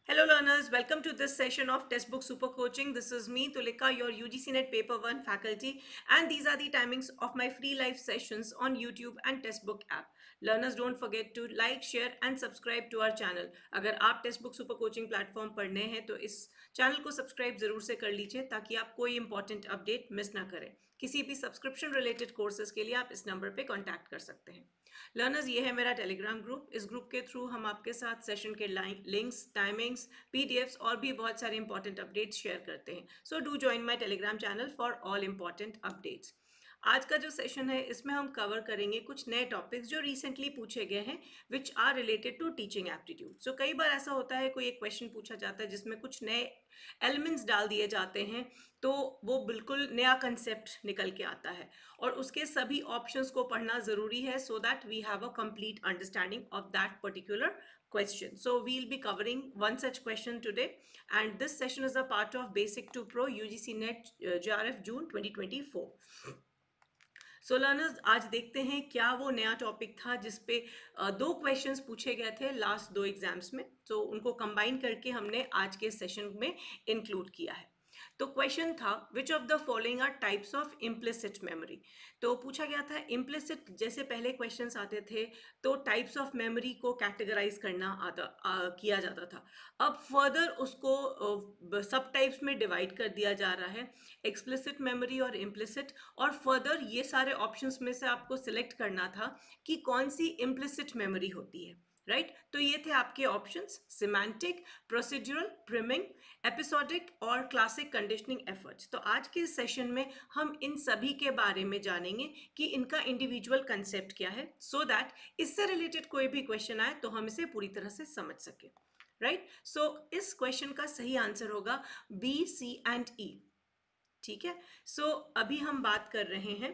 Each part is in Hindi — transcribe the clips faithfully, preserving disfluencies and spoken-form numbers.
Hello learners, welcome to this session of Textbook Super Coaching. This is me, Tulika, your U G C Net Paper one faculty, and these are the timings of my free live sessions on YouTube and Textbook app. Learners, don't forget to like, share and subscribe to our channel. अगर आप Textbook Super Coaching platform पर नए हैं तो इस चैनल को सब्सक्राइब जरूर से कर लीजिए ताकि आप कोई इंपॉर्टेंट अपडेट मिस ना करें. किसी भी सब्सक्रिप्शन रिलेटेड कोर्सेज के लिए आप इस नंबर पे कांटेक्ट कर सकते हैं. लर्नर्स, ये है मेरा टेलीग्राम ग्रुप. इस ग्रुप के थ्रू हम आपके साथ सेशन के लिंक्स, टाइमिंग्स, पीडीएफ्स और भी बहुत सारे इंपॉर्टेंट अपडेट्स शेयर करते हैं. So do join my Telegram channel for all important updates. आज का जो सेशन है इसमें हम कवर करेंगे कुछ नए टॉपिक्स जो रिसेंटली पूछे गए हैं which are related to teaching aptitude. So कई बार ऐसा होता है कोई एक क्वेश्चन पूछा जाता है जिसमें कुछ नए एलिमेंट्स डाल दिए जाते हैं तो वो बिल्कुल नया कंसेप्ट निकल के आता है और उसके सभी ऑप्शंस को पढ़ना ज़रूरी है so that we have a complete understanding of that particular question. So we'll be covering one such question today, and this session is a part of Basic to Pro U G C Net uh, J R F June twenty twenty-four. So so learners, आज देखते हैं क्या वो नया टॉपिक था जिसपे uh, दो क्वेश्चंस पूछे गए थे लास्ट दो एग्जाम्स में. तो so, उनको कंबाइन करके हमने आज के सेशन में इंक्लूड किया है. तो क्वेश्चन था which of the following are types of implicit memory. तो पूछा गया था इम्प्लिसिट, जैसे पहले क्वेश्चंस आते थे तो टाइप्स ऑफ मेमोरी को कैटेगराइज करना आता आ, किया जाता था. अब फर्दर उसको सब टाइप्स में डिवाइड कर दिया जा रहा है, एक्सप्लिसिट मेमोरी और इम्प्लिसिट. और फर्दर ये सारे ऑप्शंस में से आपको सिलेक्ट करना था कि कौन सी इम्प्लिसिट मेमोरी होती है. Right right? तो ये थे आपके options: semantic, procedural, priming, episodic और क्लासिक कंडीशनिंग एफर्ट्स. तो आज के सेशन में हम इन सभी के बारे में जानेंगे कि इनका इंडिविजुअल कंसेप्ट क्या है, सो so दैट इससे रिलेटेड कोई भी क्वेश्चन आए तो हम इसे पूरी तरह से समझ सके. राइट, सो इस क्वेश्चन का सही आंसर होगा बी, सी एंड ई. ठीक है, सो so, अभी हम बात कर रहे हैं,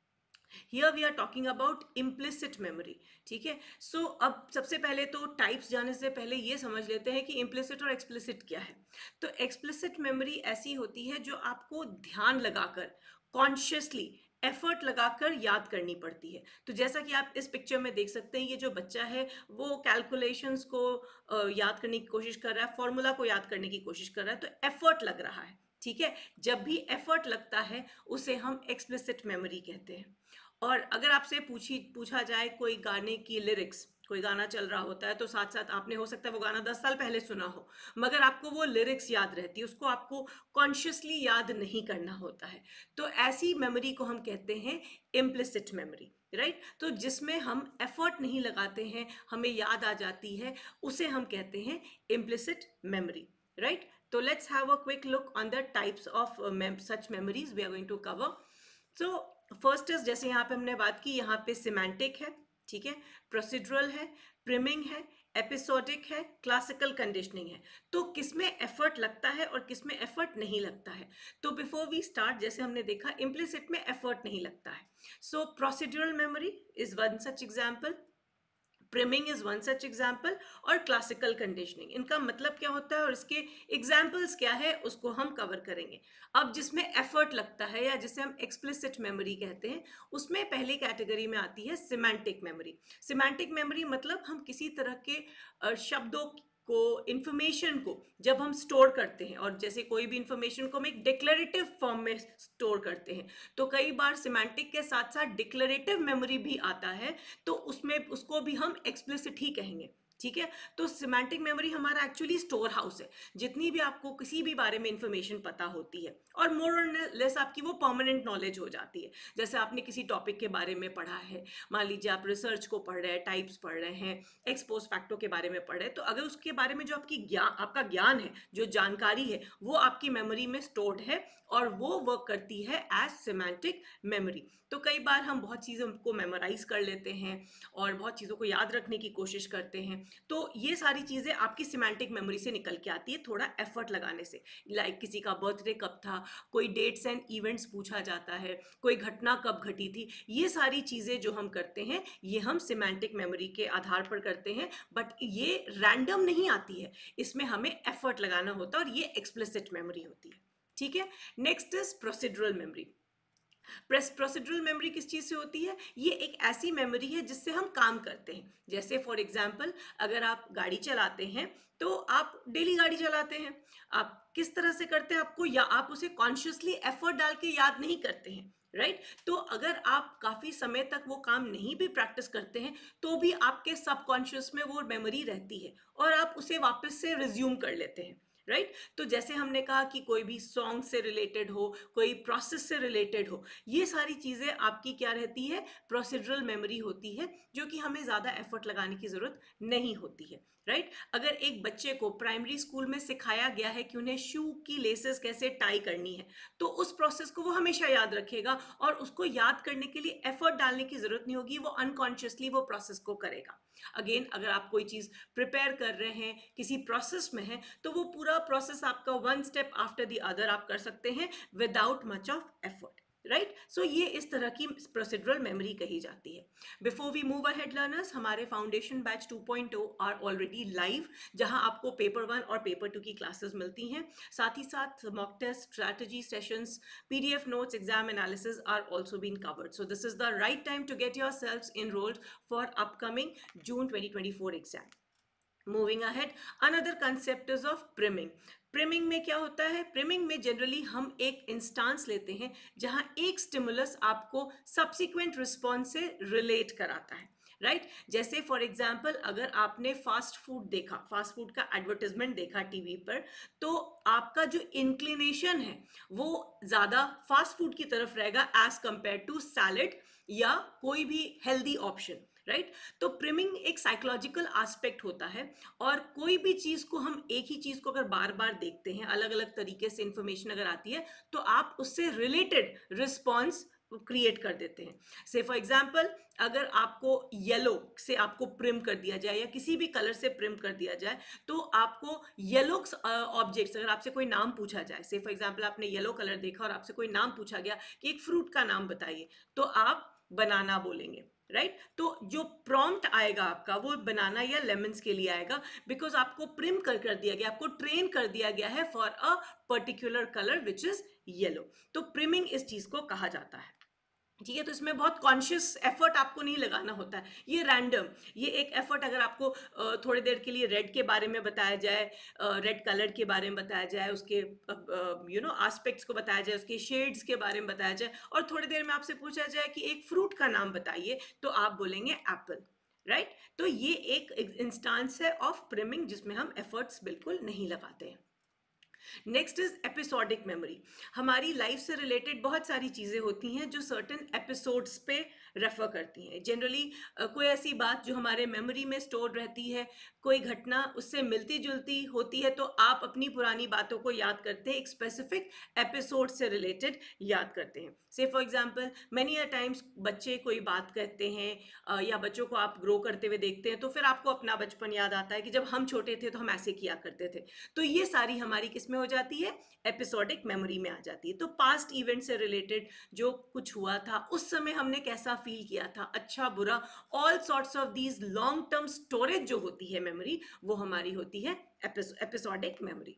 Here we are talking about implicit memory. ठीक है, सो so, अब सबसे पहले तो टाइप्स जाने से पहले ये समझ लेते हैं कि implicit और explicit क्या है. तो explicit memory ऐसी होती है जो आपको ध्यान लगाकर, कॉन्शियसली एफर्ट लगाकर याद करनी पड़ती है. तो जैसा कि आप इस पिक्चर में देख सकते हैं, ये जो बच्चा है वो कैलकुलेशंस को याद करने की कोशिश कर रहा है, फॉर्मूला को याद करने की कोशिश कर रहा है, तो एफर्ट लग रहा है. ठीक है, जब भी एफर्ट लगता है उसे हम एक्सप्लिसिट मेमोरी कहते हैं. और अगर आपसे पूछी पूछा जाए कोई गाने की लिरिक्स, कोई गाना चल रहा होता है तो साथ साथ आपने हो सकता है वो गाना दस साल पहले सुना हो, मगर आपको वो लिरिक्स याद रहती है, उसको आपको कॉन्शियसली याद नहीं करना होता है. तो ऐसी मेमोरी को हम कहते हैं इम्प्लिसिट मेमोरी. राइट, तो जिसमें हम एफर्ट नहीं लगाते हैं, हमें याद आ जाती है, उसे हम कहते हैं इम्प्लिसिट मेमोरी. राइट, तो let's have a quick look on the types of such memories we are going to cover. So first is, जैसे यहाँ पे हमने बात की, यहाँ पे सिमेंटिक है, ठीक है, प्रोसीड्यूरल है, प्रिमिंग है, एपिसोडिक है, क्लासिकल कंडीशनिंग है. तो किसमें एफर्ट लगता है और किसमें एफर्ट नहीं लगता है. तो बिफोर वी स्टार्ट, जैसे हमने देखा इम्प्लिसिट में एफर्ट नहीं लगता है. So procedural memory is one such example, priming is one such example, और क्लासिकल कंडीशनिंग. इनका मतलब क्या होता है और इसके एग्जाम्पल्स क्या है उसको हम कवर करेंगे. अब जिसमें एफर्ट लगता है या जिसे हम एक्सप्लिसिट मेमोरी कहते हैं, उसमें पहली कैटेगरी में आती है सिमेंटिक मेमोरी. सिमेंटिक मेमोरी मतलब हम किसी तरह के शब्दों को, इंफॉर्मेशन को जब हम स्टोर करते हैं, और जैसे कोई भी इंफॉर्मेशन को हम एक डिक्लेरेटिव फॉर्म में स्टोर करते हैं, तो कई बार सिमेंटिक के साथ साथ डिक्लेरेटिव मेमोरी भी आता है, तो उसमें उसको भी हम एक्सप्लिसिट ही कहेंगे. ठीक है, तो सिमेंटिक मेमोरी हमारा एक्चुअली स्टोर हाउस है. जितनी भी आपको किसी भी बारे में इंफॉर्मेशन पता होती है और मोर और लेस आपकी वो परमानेंट नॉलेज हो जाती है. जैसे आपने किसी टॉपिक के बारे में पढ़ा है, मान लीजिए आप रिसर्च को पढ़ रहे हैं, टाइप्स पढ़ रहे हैं, एक्सपोज फैक्टों के बारे में पढ़ रहे हैं, तो अगर उसके बारे में जो आपकी ज्ञान आपका ज्ञान है, जो जानकारी है, वो आपकी मेमोरी में स्टोर्ड है और वो वर्क करती है एज सिमेंटिक मेमोरी. तो कई बार हम बहुत चीज़ों को मेमोराइज कर लेते हैं और बहुत चीज़ों को याद रखने की कोशिश करते हैं. तो ये सारी चीज़ें आपकी सिमेंटिक मेमोरी से निकल के आती है थोड़ा एफर्ट लगाने से. लाइक किसी का बर्थडे कब था, कोई डेट्स एंड इवेंट्स पूछा जाता है, कोई घटना कब घटी थी, ये सारी चीज़ें जो हम करते हैं ये हम सिमेंटिक मेमोरी के आधार पर करते हैं. बट ये रैंडम नहीं आती है, इसमें हमें एफर्ट लगाना होता है और ये एक्सप्लिसिट मेमोरी होती है. ठीक है, next is procedural memory. Procedural memory किस चीज़ से होती है? ये एक ऐसी मेमोरी है जिससे हम काम करते हैं। जैसे फॉर एग्जांपल, अगर आप गाड़ी चलाते हैं तो आप डेली गाड़ी चलाते हैं, आप किस तरह से करते हैं आपको, या आप उसे कॉन्शियसली एफर्ट डाल के याद नहीं करते हैं, राइट right? तो अगर आप काफ़ी समय तक वो काम नहीं भी प्रैक्टिस करते हैं तो भी आपके सबकॉन्शियस में वो मेमोरी रहती है और आप उसे वापस से रिज्यूम कर लेते हैं, राइट right? तो जैसे हमने कहा कि कोई भी सॉन्ग से रिलेटेड हो, कोई प्रोसेस से रिलेटेड हो, ये सारी चीज़ें आपकी क्या रहती है, प्रोसीड्यूरल मेमोरी होती है, जो कि हमें ज़्यादा एफर्ट लगाने की ज़रूरत नहीं होती है, राइट right? अगर एक बच्चे को प्राइमरी स्कूल में सिखाया गया है कि उन्हें शू की लेसेस कैसे टाई करनी है, तो उस प्रोसेस को वो हमेशा याद रखेगा और उसको याद करने के लिए एफर्ट डालने की ज़रूरत नहीं होगी, वो अनकॉन्शियसली वो प्रोसेस को करेगा। अगेन, अगर आप कोई चीज़ प्रिपेयर कर रहे हैं, किसी प्रोसेस में है, तो वो पूरा प्रोसेस आपका one step after the other आप कर सकते हैं without much of effort, right. So ये इस तरह की प्रोसीड्यूरल मेमोरी कही जाती है। Before we move ahead learners, हमारे foundation batch two point o are already live, जहां आपको पेपर वन और पेपर टू की क्लासेस मिलती हैं। साथ ही साथ mock test, strategy sessions, PDF notes, exam analysis are also been covered. So this is the right time to get your selves enrolled for upcoming June twenty twenty-four exam. Moving ahead, another concept is of priming. Priming में क्या होता है? प्रिमिंग में जनरली हम एक इंस्टांस लेते हैं जहां एक स्टिमुलस आपको सब्सिक्वेंट रिस्पॉन्स से रिलेट कराता है, राइट right? जैसे फॉर एग्जाम्पल, अगर आपने फास्ट फूड देखा, फास्ट फूड का एडवर्टाइजमेंट देखा टीवी पर, तो आपका जो इंक्लिनेशन है वो ज़्यादा फास्ट फूड की तरफ रहेगा एज कंपेयर टू सैलड या कोई भी हेल्दी ऑप्शन, राइट right? तो प्रिमिंग एक साइकोलॉजिकल एस्पेक्ट होता है, और कोई भी चीज़ को हम एक ही चीज़ को अगर बार बार देखते हैं, अलग अलग तरीके से इंफॉर्मेशन अगर आती है, तो आप उससे रिलेटेड रिस्पॉन्स क्रिएट कर देते हैं। से फॉर एग्जाम्पल, अगर आपको येलो से आपको प्रिम कर दिया जाए या किसी भी कलर से प्रिम कर दिया जाए, तो आपको येलो ऑब्जेक्ट्स, अगर आपसे कोई नाम पूछा जाए, से फॉर एग्जाम्पल आपने येलो कलर देखा और आपसे कोई नाम पूछा गया कि एक फ्रूट का नाम बताइए, तो आप बनाना बोलेंगे, राइट right? तो जो प्रॉम्प्ट आएगा आपका वो बनाना या लेमन्स के लिए आएगा, बिकॉज आपको प्रिम कर कर दिया गया, आपको ट्रेन कर दिया गया है for a particular colour which is yellow. तो प्रिमिंग इस चीज को कहा जाता है, ठीक है। तो इसमें बहुत कॉन्शियस एफर्ट आपको नहीं लगाना होता है, ये रैंडम, ये एक एफर्ट अगर आपको थोड़ी देर के लिए रेड के बारे में बताया जाए, रेड कलर के बारे में बताया जाए, उसके यू नो एस्पेक्ट्स को बताया जाए, उसके शेड्स के बारे में बताया जाए, और थोड़ी देर में आपसे पूछा जाए कि एक फ्रूट का नाम बताइए, तो आप बोलेंगे एप्पल, राइट right? तो ये एक इंस्टांस है ऑफ प्रिमिंग जिसमें हम एफर्ट्स बिल्कुल नहीं लगाते हैं। Next is episodic memory. हमारी लाइफ से रिलेटेड बहुत सारी चीज़ें होती हैं जो सर्टेन एपिसोड्स पे रेफर करती हैं। जनरली कोई ऐसी बात जो हमारे मेमोरी में स्टोर रहती है, कोई घटना उससे मिलती जुलती होती है, तो आप अपनी पुरानी बातों को याद करते हैं, एक स्पेसिफिक एपिसोड से रिलेटेड याद करते हैं। Say for example, many a times बच्चे कोई बात कहते हैं या बच्चों को आप ग्रो करते हुए देखते हैं, तो फिर आपको अपना बचपन याद आता है कि जब हम छोटे थे तो हम ऐसे किया करते थे। तो ये सारी हमारी किस में हो जाती है? एपिसोडिक मेमोरी में आ जाती है। तो पास्ट इवेंट से रिलेटेड जो कुछ हुआ था, उस समय हमने कैसा फील किया था, अच्छा बुरा, all sorts of these long term storage जो होती है मेमोरी, वो हमारी होती है episodic memory.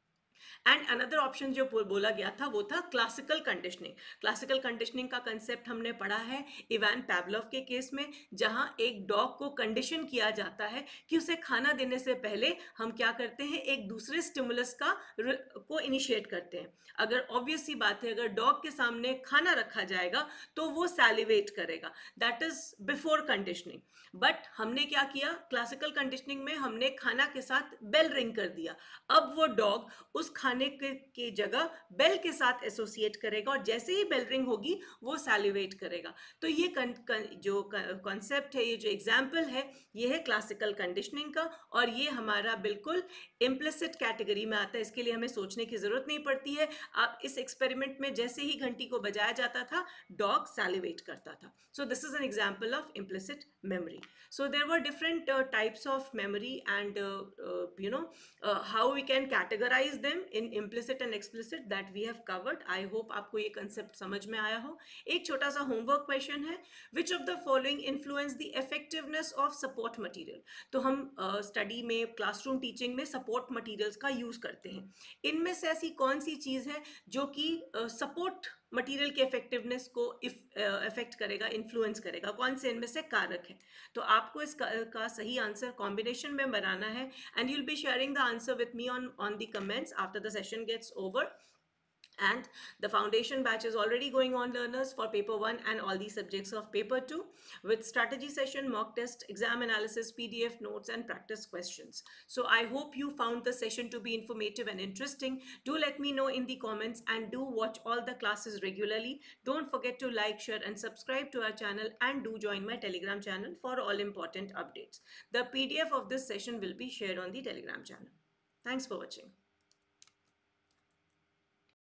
And another option जो बोला गया था वो था क्लासिकल कंडीशनिंग। क्लासिकल कंडीशनिंग का कंसेप्ट हमने पढ़ा है इवान पैवलोव के केस में, जहां एक डॉग को कंडीशन किया जाता है कि उसे खाना देने से पहले हम क्या करते हैं, एक दूसरे स्टिमुलस का को इनिशिएट करते हैं। अगर ऑब्वियस सी बात है, अगर डॉग के सामने खाना रखा जाएगा तो वो सैलिवेट करेगा, that is before conditioning. But हमने क्या किया, क्लासिकल कंडीशनिंग में हमने खाना के साथ बेल रिंग कर दिया। अब वो डॉग उस खाने के, के जगह बेल के साथ एसोसिएट करेगा, और जैसे ही बेल रिंग होगी वो सैलिवेट करेगा। तो ये कन, कन, जो कॉन्सेप्ट है, ये जो एग्जाम्पल है, ये है क्लासिकल कंडीशनिंग का, और ये हमारा बिल्कुल इम्प्लिसिट कैटेगरी में आता है। इसके लिए हमें सोचने की जरूरत नहीं पड़ती है। आप इस एक्सपेरिमेंट में जैसे ही घंटी को बजाया जाता था, डॉग सैलिवेट करता था। So this is an example of implicit memory. So there were different uh, types of memory, and uh, uh, you know uh, how we can categorize them in implicit and explicit, that we have covered. I hope आपको ये concept समझ में आया हो। एक छोटा सा homework question है, which of the following influence the effectiveness of support material? तो हम स्टडी uh, में, क्लासरूम टीचिंग में support materials का यूज करते हैं। इनमें से ऐसी कौन सी चीज है जो कि सपोर्ट uh, मटेरियल के इफेक्टिवनेस को इफ इफेक्ट करेगा, इन्फ्लुएंस करेगा, कौन से इनमें से कारक है। तो आपको इसका का सही आंसर कॉम्बिनेशन में बनाना है, and you will be sharing the answer with me on on the comments after the session gets over. And the foundation batch is already going on, learners, for paper one and all the subjects of paper two, with strategy session, mock test, exam analysis, PDF notes, and practice questions. So I hope you found the session to be informative and interesting. Do let me know in the comments, and do watch all the classes regularly. Don't forget to like, share, and subscribe to our channel, and do join my Telegram channel for all important updates. The P D F of this session will be shared on the Telegram channel. Thanks for watching.